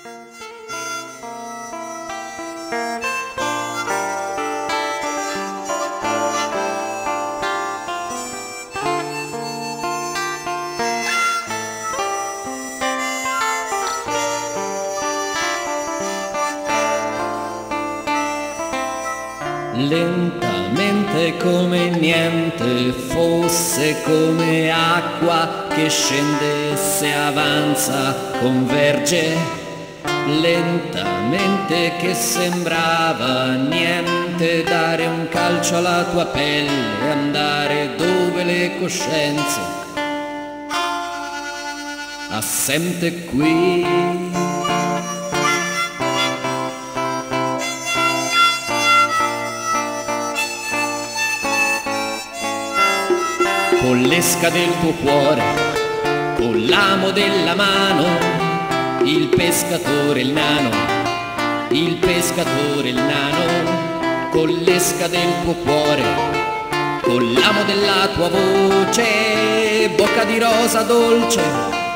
Lentamente come niente, fosse come acqua che scendesse, avanza, converge, lentamente che sembrava niente, dare un calcio alla tua pelle e andare dove le coscienze, assente qui. Con l'esca del tuo cuore, con l'amo della mano, il pescatore, il nano, il pescatore, il nano, con l'esca del tuo cuore, con l'amo della tua voce, bocca di rosa dolce,